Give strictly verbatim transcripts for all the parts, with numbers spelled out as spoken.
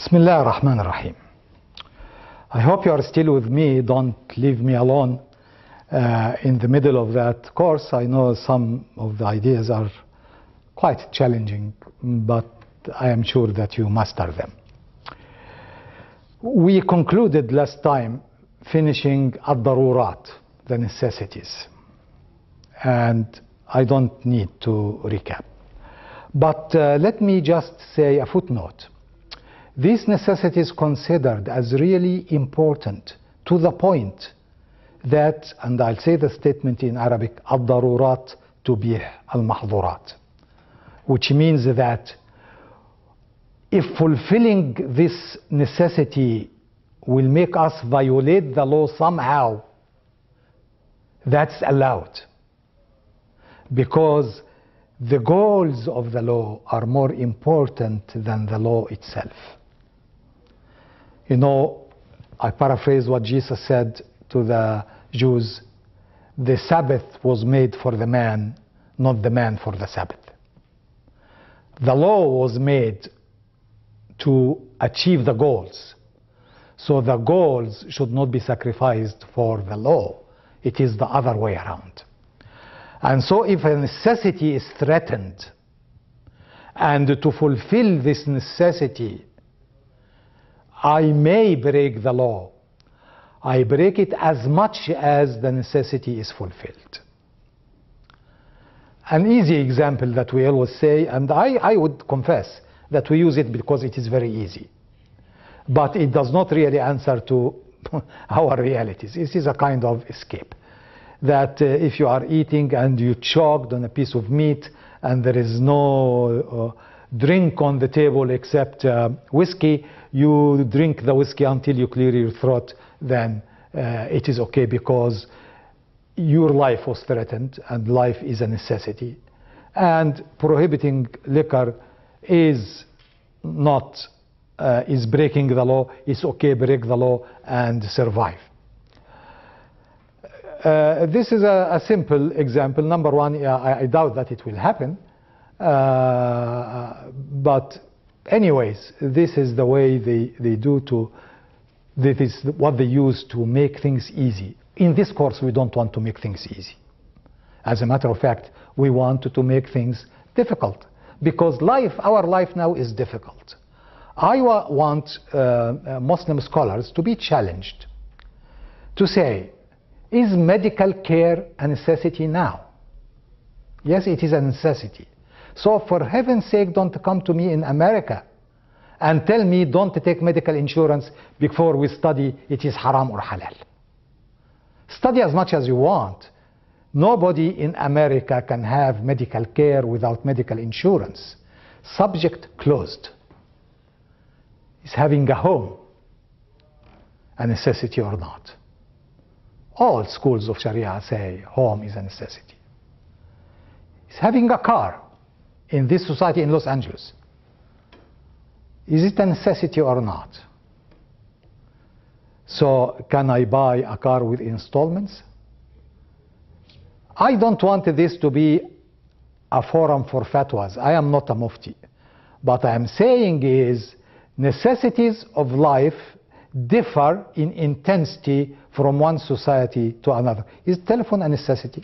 Bismillah ar-Rahman ar-Rahim. I hope you are still with me. Don't leave me alone uh, in the middle of that course. I know some of the ideas are quite challenging, but I am sure that you master them. We concluded last time finishing ad-darurat, the necessities, and I don't need to recap. But uh, let me just say a footnote. These necessities considered as really important to the point that, and I'll say the statement in Arabic, ad-darurat tubih al-mahdhurat, which means that if fulfilling this necessity will make us violate the law somehow, that's allowed, because the goals of the law are more important than the law itself. You know, I paraphrase what Jesus said to the Jews: the Sabbath was made for the man, not the man for the Sabbath. The law was made to achieve the goals. So the goals should not be sacrificed for the law. It is the other way around. And so if a necessity is threatened, and to fulfill this necessity, I may break the law, I break it as much as the necessity is fulfilled. An easy example that we always say, and I, I would confess that we use it because it is very easy, but it does not really answer to our realities. It is a kind of escape. That uh, if you are eating and you choked on a piece of meat and there is no uh, drink on the table except uh, whiskey, you drink the whiskey until you clear your throat, then uh, it is okay because your life was threatened and life is a necessity. And prohibiting liquor is not, uh, is breaking the law. It's okay, break the law and survive. Uh, this is a, a simple example. Number one, uh, I, I doubt that it will happen. Uh, but anyways, this is the way they, they do to, this is what they use to make things easy. In this course, we don't want to make things easy. As a matter of fact, we want to make things difficult, because life, our life now is difficult. I wa want uh, Muslim scholars to be challenged, to say, is medical care a necessity now? Yes, it is a necessity. So for heaven's sake, don't come to me in America and tell me don't take medical insurance before we study it is haram or halal. Study as much as you want. Nobody in America can have medical care without medical insurance. Subject closed. Is having a home a necessity or not? All schools of Sharia say home is a necessity. Is having a car in this society in Los Angeles, is it a necessity or not? So can I buy a car with installments? I don't want this to be a forum for fatwas. I am not a mufti. But I am saying is necessities of life differ in intensity from one society to another. Is telephone a necessity?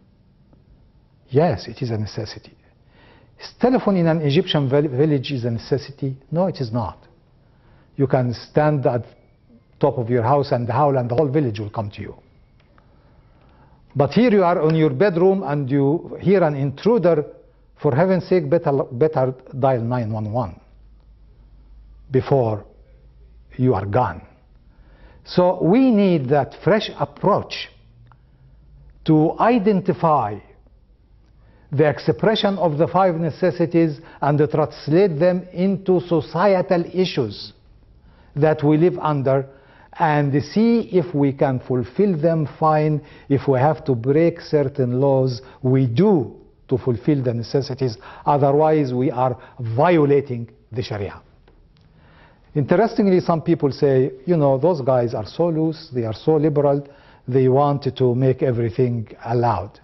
Yes, it is a necessity. Is telephone in an Egyptian village is a necessity? No, it is not. You can stand at top of your house and howl and the whole village will come to you. But here you are in your bedroom and you hear an intruder, for heaven's sake, better, better dial nine one one before you are gone. So we need that fresh approach to identify the expression of the five necessities and to translate them into societal issues that we live under, and see if we can fulfill them, fine. If we have to break certain laws, we do to fulfill the necessities. Otherwise, we are violating the Sharia. Interestingly, some people say, you know, those guys are so loose, they are so liberal, they want to make everything allowed.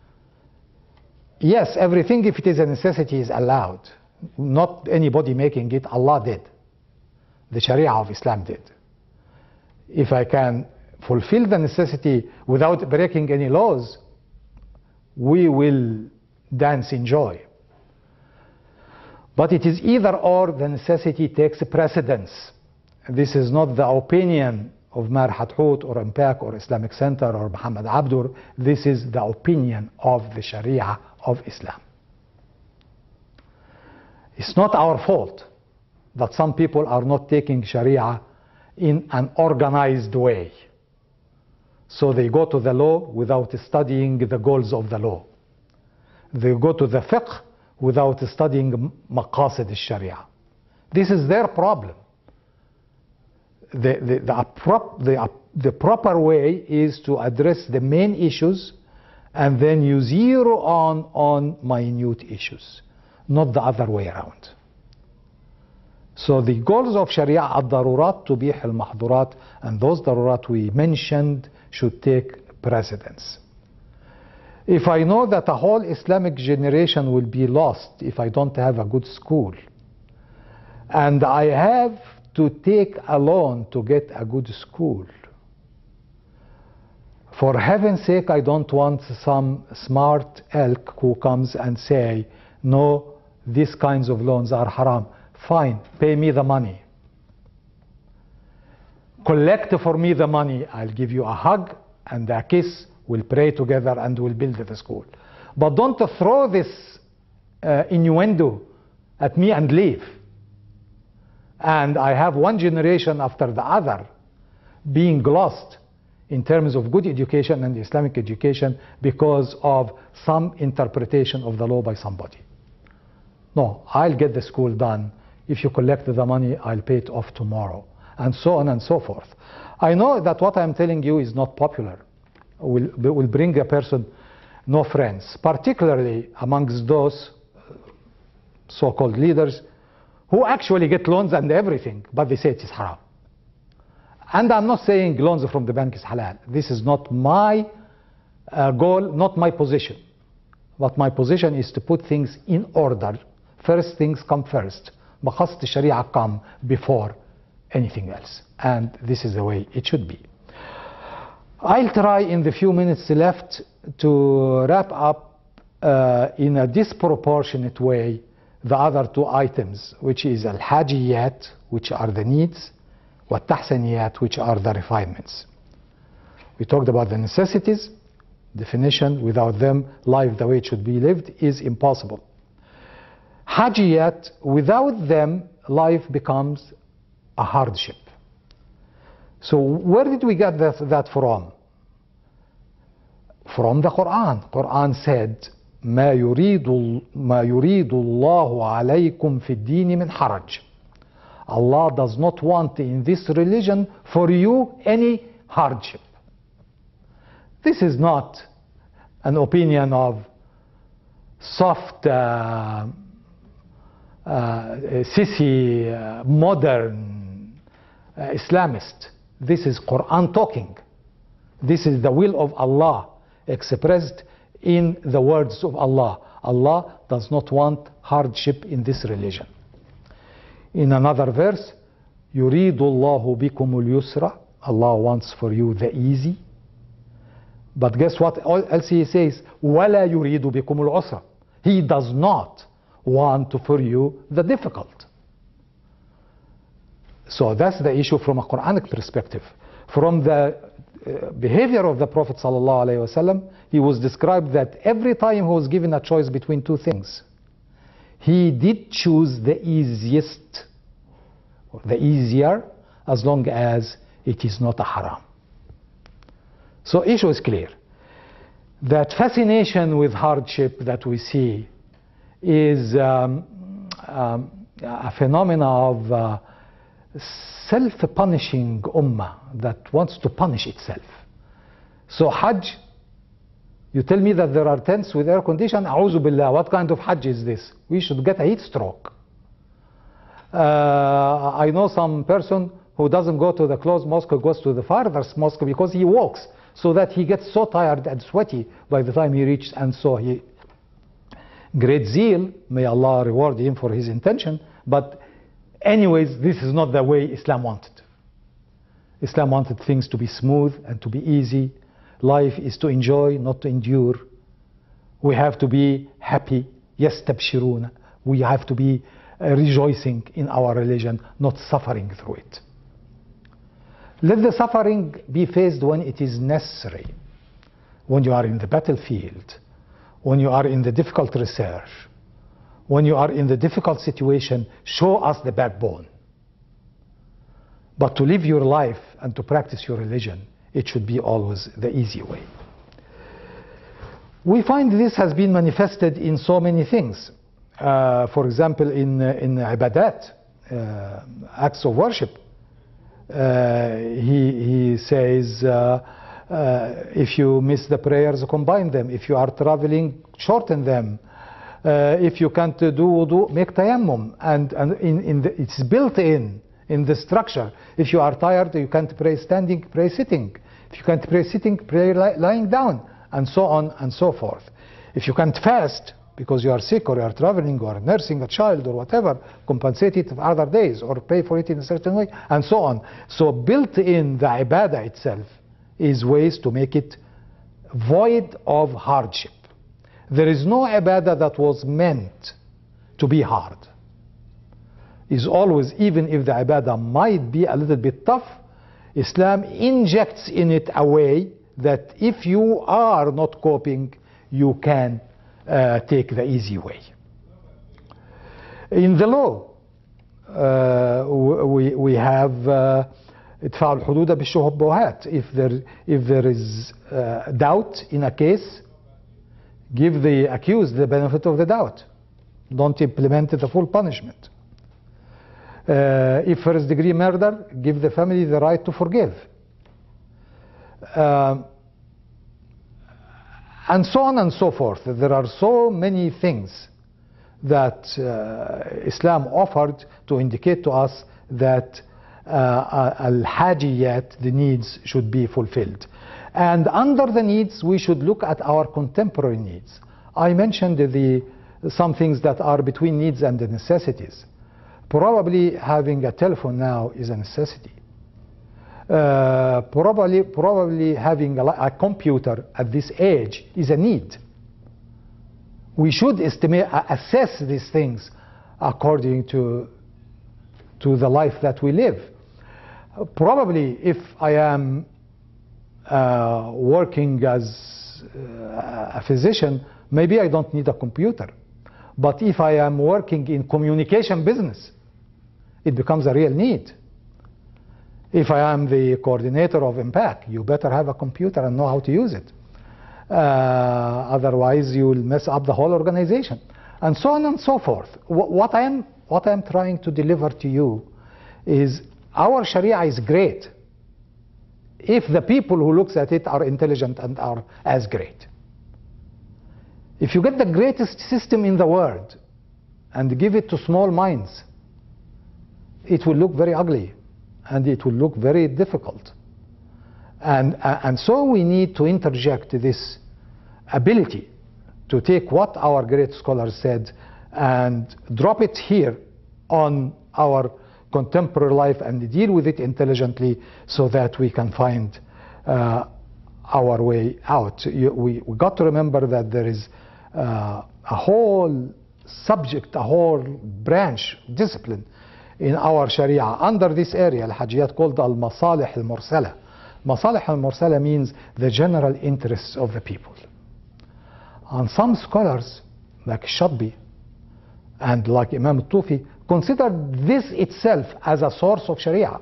Yes, everything, if it is a necessity, is allowed. Not anybody making it, Allah did. The Sharia of Islam did. If I can fulfill the necessity without breaking any laws, we will dance in joy. But it is either or, the necessity takes precedence. This is not the opinion of Mar Hathout or Impact or Islamic Center or Muhammad Abdur. This is the opinion of the Sharia of Islam. It's not our fault that some people are not taking Sharia in an organized way. So they go to the law without studying the goals of the law. They go to the fiqh without studying maqasid al-sharia. This is their problem. The, the, the, prop, the, the proper way is to address the main issues and then you zero on on minute issues, not the other way around. So the goals of Sharia are darurat tubih al-mahdurat, and those darurat we mentioned should take precedence. If I know that a whole Islamic generation will be lost if I don't have a good school, and I have to take a loan to get a good school, for heaven's sake, I don't want some smart elk who comes and say, no, these kinds of loans are haram. Fine, pay me the money. Collect for me the money. I'll give you a hug and a kiss. We'll pray together and we'll build the school. But don't throw this uh, innuendo at me and leave. And I have one generation after the other being lost in terms of good education and Islamic education because of some interpretation of the law by somebody. No, I'll get the school done. If you collect the money, I'll pay it off tomorrow, and so on and so forth. I know that what I'm telling you is not popular. Will, will bring a person no friends, particularly amongst those so-called leaders who actually get loans and everything, but they say it is haram. And I'm not saying loans from the bank is halal. This is not my uh, goal, not my position. But my position is to put things in order. First things come first. Maqasid Sharia come before anything else. And this is the way it should be. I'll try in the few minutes left to wrap up uh, in a disproportionate way the other two items, which is al-hajiyat, which are the needs, wat-tahsaniyat, which are the refinements. We talked about the necessities, definition. Without them, life the way it should be lived is impossible. Hajiyat, without them, life becomes a hardship. So where did we get that, that from? From the Quran. Quran said, ما يريد ما يريد الله عليكم في الدين من حرج. Allah does not want in this religion for you any hardship. This is not an opinion of soft, uh, uh, sissy, uh, modern uh, Islamist. This is Quran talking. This is the will of Allah expressed in the words of Allah. Allah does not want hardship in this religion. In another verse, يُرِيدُ اللَّهُ بِكُمُ الْيُسْرَ. Allah wants for you the easy. But guess what else he says? وَلَا يُرِيدُ بِكُمُ الْعُسْرَ. He does not want for you the difficult. So that's the issue from a Quranic perspective. From the uh, behavior of the Prophet ﷺ, he was described that every time he was given a choice between two things, he did choose the easiest, or the easier, as long as it is not a haram. So issue is clear. That fascination with hardship that we see is um, um, a phenomena of uh, self-punishing ummah that wants to punish itself. So Hajj, you tell me that there are tents with air condition, a'udhu billah, what kind of Hajj is this? We should get a heat stroke. Uh, I know some person who doesn't go to the closed mosque, goes to the farthest mosque because he walks, so that he gets so tired and sweaty by the time he reaches, and so he, great zeal, may Allah reward him for his intention, but Anyways, this is not the way Islam wanted. Islam wanted things to be smooth and to be easy. Life is to enjoy, not to endure. We have to be happy. يَسْتَبْشِرُونَ. We have to be uh, rejoicing in our religion, not suffering through it. Let the suffering be faced when it is necessary. When you are in the battlefield, when you are in the difficult research, when you are in the difficult situation, show us the backbone. But to live your life and to practice your religion, it should be always the easy way. We find this has been manifested in so many things. Uh, for example, in, uh, in ibadat, uh, acts of worship, uh, he, he says, uh, uh, if you miss the prayers, combine them. If you are traveling, shorten them. Uh, if you can't do wudu, make tayammum. And, and in, in the, it's built in, in the structure. If you are tired, you can't pray standing, pray sitting. If you can't pray sitting, pray li lying down, and so on and so forth. If you can't fast because you are sick or you are traveling or nursing a child or whatever, compensate it other days or pay for it in a certain way, and so on. So built in the ibadah itself is ways to make it void of hardship. There is no ibadah that was meant to be hard. Is always, even if the ibadah might be a little bit tough, Islam injects in it a way that if you are not coping, you can uh, take the easy way. In the law, uh, we, we have ادفعوا الحدود بالشبهات. If there, if there is uh, doubt in a case, give the accused the benefit of the doubt. Don't implement the full punishment. Uh, if first degree murder, give the family the right to forgive. Uh, and so on and so forth. There are so many things that uh, Islam offered to indicate to us that uh, al-hajiyat, the needs, should be fulfilled. And under the needs, we should look at our contemporary needs. I mentioned the, some things that are between needs and the necessities. Probably having a telephone now is a necessity. Uh, probably, probably having a, a computer at this age is a need. We should estimate, assess these things according to, to the life that we live. Uh, probably if I am uh, working as uh, a physician, maybe I don't need a computer. But if I am working in communication business, it becomes a real need. If I am the coordinator of Impact, you better have a computer and know how to use it. Uh, otherwise, you will mess up the whole organization, and so on and so forth. What I am, what I am trying to deliver to you is our Sharia is great if the people who looks at it are intelligent and are as great. If you get the greatest system in the world and give it to small minds, it will look very ugly and it will look very difficult. And, uh, and so we need to interject this ability to take what our great scholars said and drop it here on our contemporary life and deal with it intelligently so that we can find uh, our way out. You, we, we got to remember that there is uh, a whole subject, a whole branch, discipline in our Sharia under this area, al-hajiyat, called al-masalih al-mursala. Masalih al-mursala means the general interests of the people. And some scholars, like Shadbi and like Imam al-Tufi, consider this itself as a source of Sharia,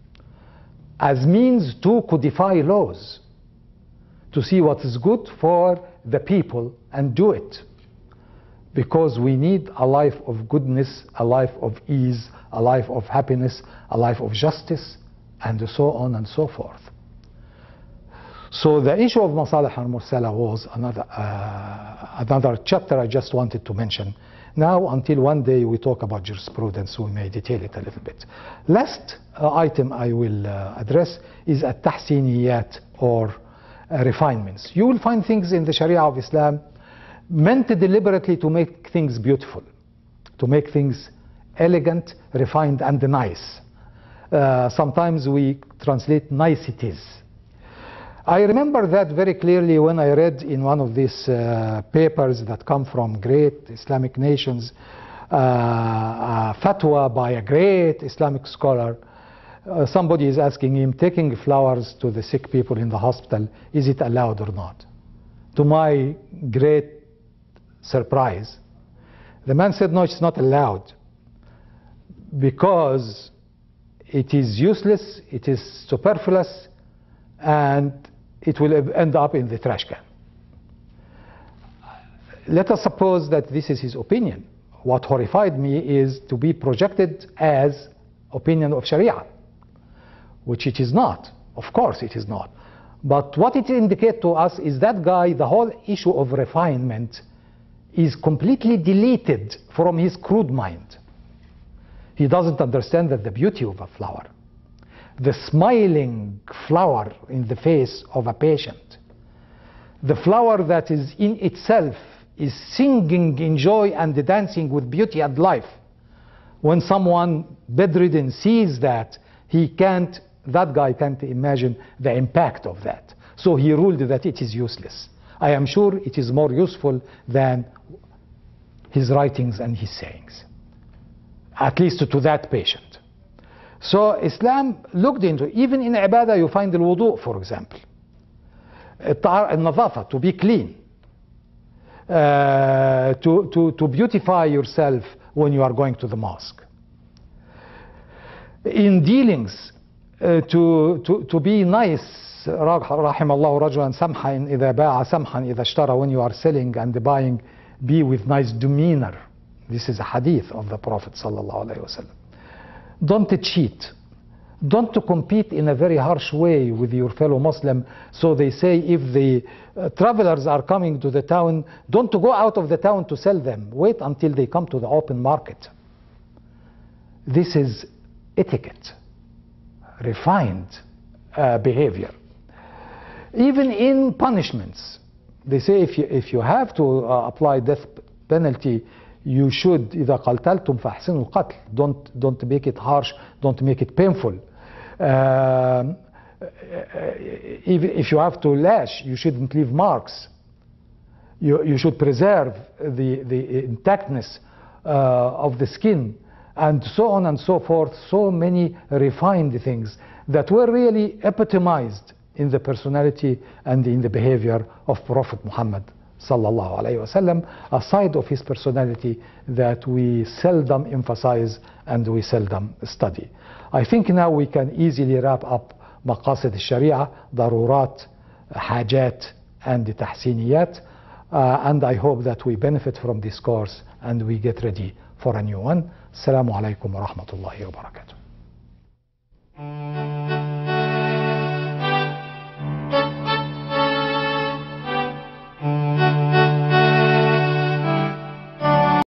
as means to codify laws, to see what is good for the people and do it. Because we need a life of goodness, a life of ease, a life of happiness, a life of justice, and so on and so forth. So the issue of Masalih al-Mursala was another, uh, another chapter I just wanted to mention. Now, until one day we talk about jurisprudence, we may detail it a little bit. Last uh, item I will uh, address is at-tahsiniyat, or uh, refinements. You will find things in the Sharia of Islam meant deliberately to make things beautiful, to make things elegant, refined, and nice. Uh, sometimes we translate niceties. I remember that very clearly when I read in one of these uh, papers that come from great Islamic nations, uh, a fatwa by a great Islamic scholar. Uh, somebody is asking him, taking flowers to the sick people in the hospital, is it allowed or not? To my great surprise, the man said, no, it's not allowed, because it is useless, it is superfluous, and it will end up in the trash can. Let us suppose that this is his opinion. What horrified me is to be projected as opinion of Sharia, which it is not. Of course it is not. But what it indicates to us is that guy, the whole issue of refinement is completely deleted from his crude mind. He doesn't understand that the beauty of a flower, the smiling flower in the face of a patient, the flower that is in itself is singing in joy and dancing with beauty and life. When someone bedridden sees that, he can't, that guy can't imagine the impact of that. So he ruled that it is useless. I am sure it is more useful than his writings and his sayings, at least to that patient. So Islam looked into, even in ibadah you find the wudu, for example, al-nazafa, to be clean, uh, to, to, to beautify yourself when you are going to the mosque. In dealings, uh, to, to, to be nice, رحم الله رجلا سمحا إذا باع سمحا إذا اشترى, when you are selling and buying, be with nice demeanor. This is a hadith of the Prophet sallallahu alaihi wasallam. Don't cheat. Don't compete in a very harsh way with your fellow Muslim. So they say, if the uh, travelers are coming to the town, don't go out of the town to sell them. Wait until they come to the open market. This is etiquette, refined uh, behavior. Even in punishments, they say if you, if you have to uh, apply death penalty, you should, إذا قتلتم فأحسنوا القتل. Don't, don't make it harsh, don't make it painful. Uh, if, if you have to lash, you shouldn't leave marks. You, you should preserve the, the intactness uh, of the skin, and so on and so forth. So many refined things that were really epitomized in the personality and in the behavior of Prophet Muhammad sallallahu alaihi wasallam, a side of his personality that we seldom emphasize and we seldom study. I think now we can easily wrap up مقاصد الشريعة, ضرورات, حاجات, and تحسينيات, uh, and I hope that we benefit from this course and we get ready for a new one. Assalamu alaikum wa rahmatullahi wa barakatuh.